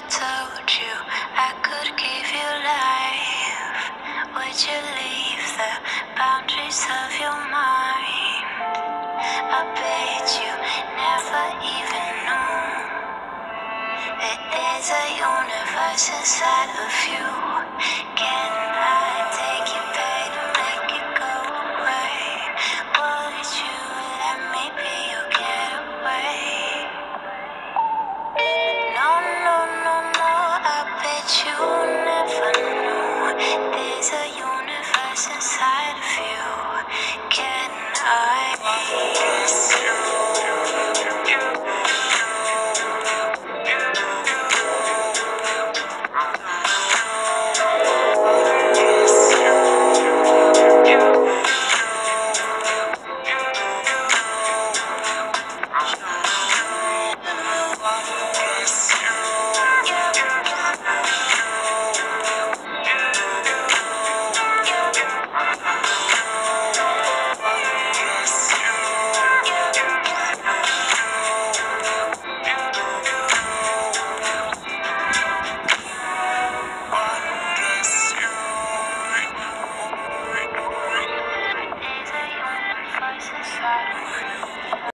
told you I could give you life, would you leave the boundaries of your mind? I bet you never even knew that there's a universe inside of you. Can I take your pain and make it go away? Would you let me be your getaway? No, no, no, no, I bet you never knew there's a universe inside of